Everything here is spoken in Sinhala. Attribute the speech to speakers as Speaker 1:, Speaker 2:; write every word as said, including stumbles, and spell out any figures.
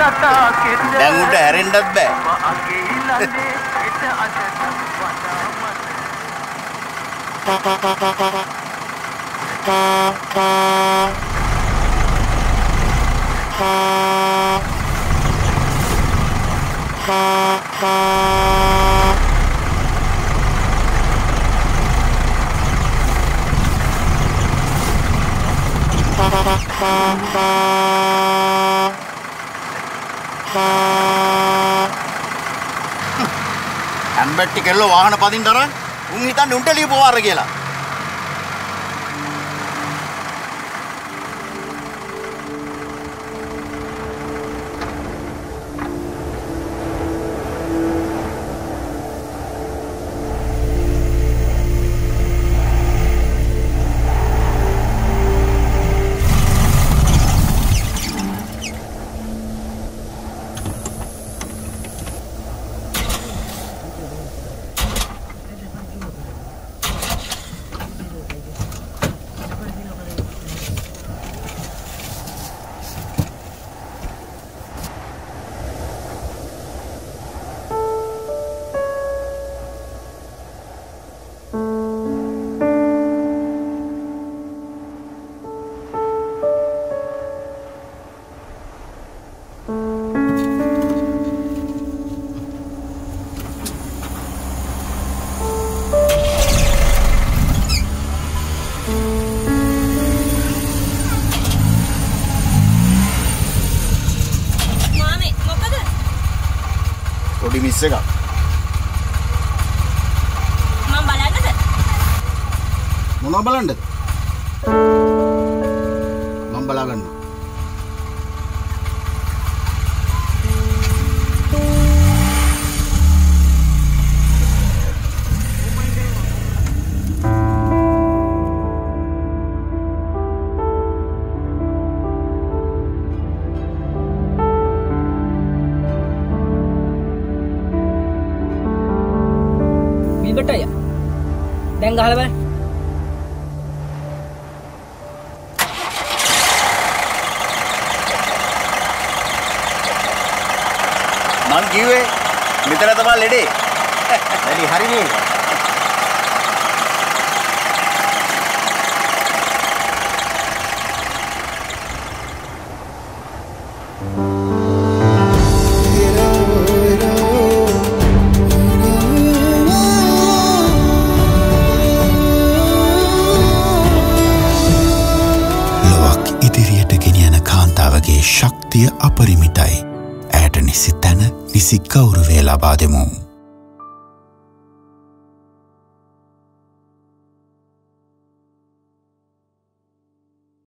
Speaker 1: දැන් උඩ හැරෙන්නත් බෑ. ඇම්බට්ටි කෙල්ලෝ වාහන පදින්න තරම් උන් හිතන්නේ උන්ට ලියපු වාර කියලා. පොඩි මිස් එකක්.
Speaker 2: මම බලන්නද?
Speaker 1: මොනවා බලන්නද? මම බලා ගන්නවා.
Speaker 3: බටය දැන් ගහලා බලන්න.
Speaker 1: මං කිව්වේ මෙතන තමයි ලෙඩේ. වැඩි හරිනේ.
Speaker 4: ශක්තිය අපරිමිතයි. ඇයට නිසි තැන නිසි ගෞරවය ලබා දෙමු.